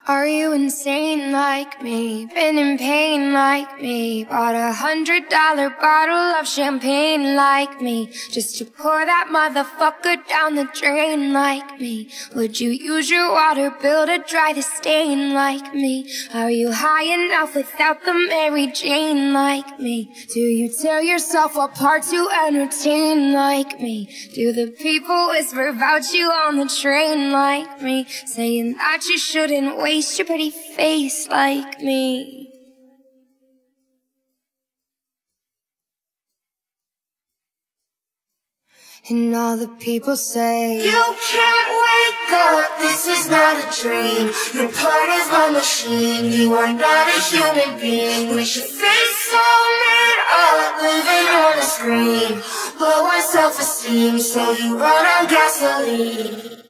Are you insane like me? Been in pain like me? Bought $100 bottle of champagne like me, just to pour that motherfucker down the drain like me? Would you use your water bill to dry the stain like me? Are you high enough without the Mary Jane like me? Do you tear yourself apart to entertain like me? Do the people whisper about you on the train like me, saying that you shouldn't waste your pretty face like me? And all the people say, you can't wake up, this is not a dream. You're part of my machine, you are not a human being. With your face so lit up, living on a screen. Lower self-esteem, so you run on gasoline.